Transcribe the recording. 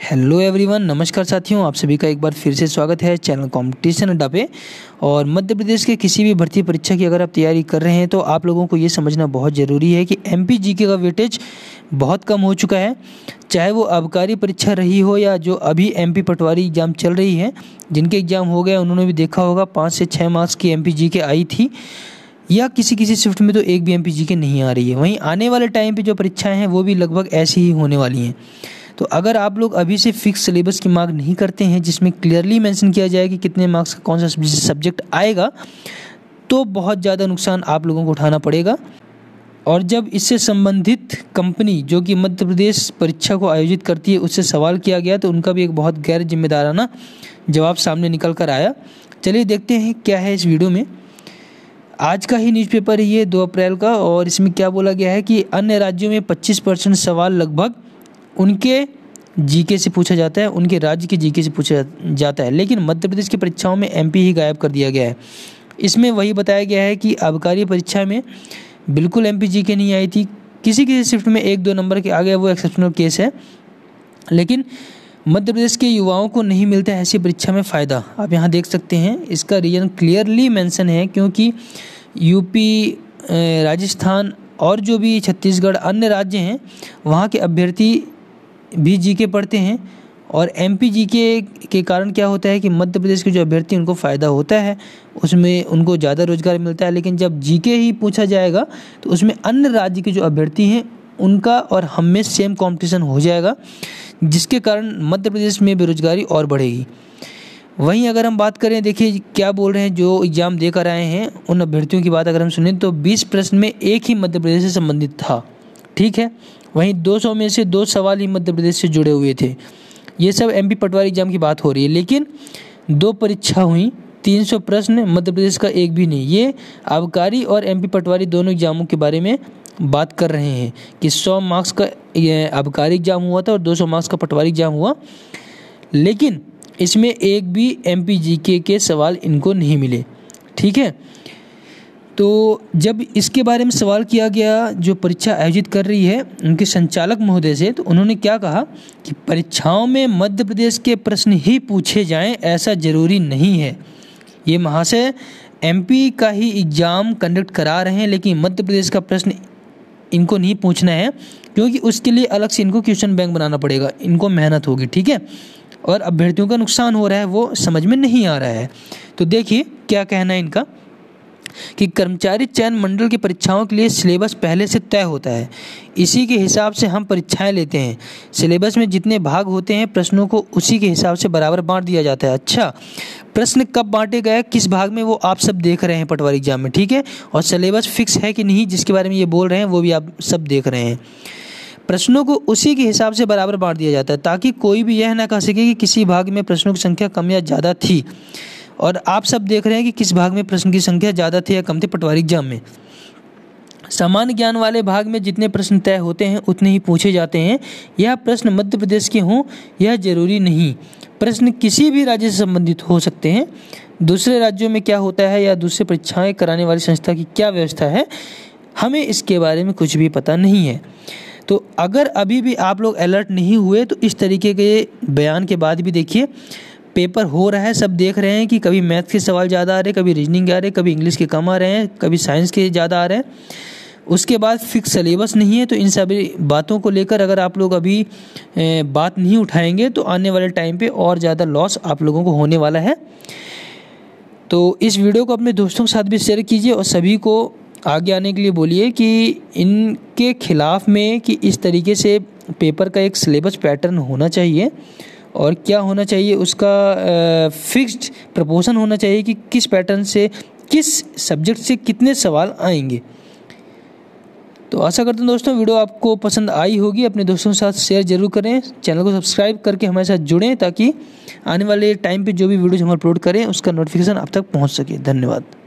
Hello everyone, नमस्कार साथियों, आप सभी का एक बार फिर से स्वागत है चैनल कंपटीशन अड्डा पे। और मध्य प्रदेश के किसी भी भर्ती परीक्षा की अगर आप तैयारी कर रहे हैं तो आप लोगों को ये समझना बहुत ज़रूरी है कि एमपी जीके का वेटेज बहुत कम हो चुका है। चाहे वो आबकारी परीक्षा रही हो या जो अभी एमपी पटवारी एग्ज़ाम चल रही है, जिनके एग्ज़ाम हो गए उन्होंने भी देखा होगा 5 से 6 मार्क्स की एमपी जीके आई थी, या किसी शिफ्ट में तो एक भी एमपी जीके नहीं आ रही है। वहीं आने वाले टाइम पे जो परीक्षाएं हैं वो भी लगभग ऐसी ही होने वाली हैं। तो अगर आप लोग अभी से फिक्स सिलेबस की मांग नहीं करते हैं जिसमें क्लियरली मेंशन किया जाए कि कितने मार्क्स का कौन सा सब्जेक्ट आएगा, तो बहुत ज़्यादा नुकसान आप लोगों को उठाना पड़ेगा। और जब इससे संबंधित कंपनी जो कि मध्य प्रदेश परीक्षा को आयोजित करती है उससे सवाल किया गया तो उनका भी एक बहुत गैर जिम्मेदाराना जवाब सामने निकल कर आया। चलिए देखते हैं क्या है इस वीडियो में। आज का ही न्यूज़पेपर है ये 2 अप्रैल का, और इसमें क्या बोला गया है कि अन्य राज्यों में 25% सवाल लगभग उनके जीके से पूछा जाता है, उनके राज्य के जीके से पूछा जाता है, लेकिन मध्य प्रदेश की परीक्षाओं में एमपी ही गायब कर दिया गया है। इसमें वही बताया गया है कि आबकारी परीक्षा में बिल्कुल एमपी जीके नहीं आई थी, किसी शिफ्ट में 1-2 नंबर के आ गया, वो एक्सेप्शनल केस है। लेकिन मध्य प्रदेश के युवाओं को नहीं मिलता है ऐसी परीक्षा में फ़ायदा। आप यहाँ देख सकते हैं, इसका रीज़न क्लियरली मेंशन है, क्योंकि यूपी, राजस्थान और जो भी छत्तीसगढ़ अन्य राज्य हैं वहाँ के अभ्यर्थी भी जीके पढ़ते हैं। और एमपी जीके के कारण क्या होता है कि मध्य प्रदेश के जो अभ्यर्थी उनको फ़ायदा होता है, उसमें उनको ज़्यादा रोजगार मिलता है। लेकिन जब जीके ही पूछा जाएगा तो उसमें अन्य राज्य के जो अभ्यर्थी हैं उनका और हम में सेम कंपटीशन हो जाएगा, जिसके कारण मध्य प्रदेश में बेरोजगारी और बढ़ेगी। वहीं अगर हम बात करें, देखिए क्या बोल रहे हैं जो एग्ज़ाम देकर आए हैं उन अभ्यर्थियों की बात अगर हम सुनें तो 20 प्रश्न में एक ही मध्य प्रदेश से संबंधित था, ठीक है। वहीं 200 में से 2 सवाल ही मध्य प्रदेश से जुड़े हुए थे। ये सब एमपी पटवारी एग्जाम की बात हो रही है, लेकिन 2 परीक्षा हुई, 300 प्रश्न, मध्य प्रदेश का एक भी नहीं। ये आबकारी और एमपी पटवारी दोनों एग्जामों के बारे में बात कर रहे हैं कि 100 मार्क्स का ये आबकारी एग्जाम हुआ था और 200 मार्क्स का पटवारी एग्जाम हुआ, लेकिन इसमें एक भी एमपी जीके के सवाल इनको नहीं मिले, ठीक है। तो जब इसके बारे में सवाल किया गया जो परीक्षा आयोजित कर रही है उनके संचालक महोदय से, तो उन्होंने क्या कहा कि परीक्षाओं में मध्य प्रदेश के प्रश्न ही पूछे जाएं ऐसा ज़रूरी नहीं है। ये महाशय एमपी का ही एग्ज़ाम कंडक्ट करा रहे हैं, लेकिन मध्य प्रदेश का प्रश्न इनको नहीं पूछना है, क्योंकि उसके लिए अलग से इनको क्वेश्चन बैंक बनाना पड़ेगा, इनको मेहनत होगी, ठीक है। और अभ्यर्थियों का नुकसान हो रहा है, वो समझ में नहीं आ रहा है। तो देखिए क्या कहना है इनका कि कर्मचारी चयन मंडल की परीक्षाओं के लिए सिलेबस पहले से तय होता है, इसी के हिसाब से हम परीक्षाएं लेते हैं। सिलेबस में जितने भाग होते हैं प्रश्नों को उसी के हिसाब से बराबर बांट दिया जाता है। अच्छा, प्रश्न कब बांटे गए, किस भाग में, वो आप सब देख रहे हैं पटवारी एग्जाम में, ठीक है। और सिलेबस फिक्स है कि नहीं जिसके बारे में ये बोल रहे हैं वो भी आप सब देख रहे हैं। प्रश्नों को उसी के हिसाब से बराबर बांट दिया जाता है ताकि कोई भी यह ना कह सके कि किसी भाग में प्रश्नों की संख्या कम या ज़्यादा थी। और आप सब देख रहे हैं कि किस भाग में प्रश्न की संख्या ज़्यादा थी या कम थी पटवारी एग्जाम में। सामान्य ज्ञान वाले भाग में जितने प्रश्न तय होते हैं उतने ही पूछे जाते हैं। यह प्रश्न मध्य प्रदेश के हों यह जरूरी नहीं, प्रश्न किसी भी राज्य से संबंधित हो सकते हैं। दूसरे राज्यों में क्या होता है या दूसरे परीक्षाएं कराने वाली संस्था की क्या व्यवस्था है, हमें इसके बारे में कुछ भी पता नहीं है। तो अगर अभी भी आप लोग अलर्ट नहीं हुए तो इस तरीके के बयान के बाद भी देखिए पेपर हो रहा है, सब देख रहे हैं कि कभी मैथ्स के सवाल ज़्यादा आ रहे हैं, कभी रीजनिंग आ रहे हैं, कभी इंग्लिश के कम आ रहे हैं, कभी साइंस के ज़्यादा आ रहे हैं। उसके बाद फिक्स सिलेबस नहीं है। तो इन सभी बातों को लेकर अगर आप लोग अभी बात नहीं उठाएंगे तो आने वाले टाइम पे और ज़्यादा लॉस आप लोगों को होने वाला है। तो इस वीडियो को अपने दोस्तों के साथ भी शेयर कीजिए और सभी को आगे आने के लिए बोलिए कि इनके खिलाफ में कि इस तरीके से पेपर का एक सिलेबस पैटर्न होना चाहिए और क्या होना चाहिए उसका फिक्स्ड प्रपोर्शन होना चाहिए कि किस पैटर्न से किस सब्जेक्ट से कितने सवाल आएंगे। तो आशा करता हूँ दोस्तों वीडियो आपको पसंद आई होगी, अपने दोस्तों के साथ शेयर जरूर करें, चैनल को सब्सक्राइब करके हमारे साथ जुड़ें ताकि आने वाले टाइम पे जो भी वीडियोज हम अपलोड करें उसका नोटिफिकेशन आप तक पहुँच सके। धन्यवाद।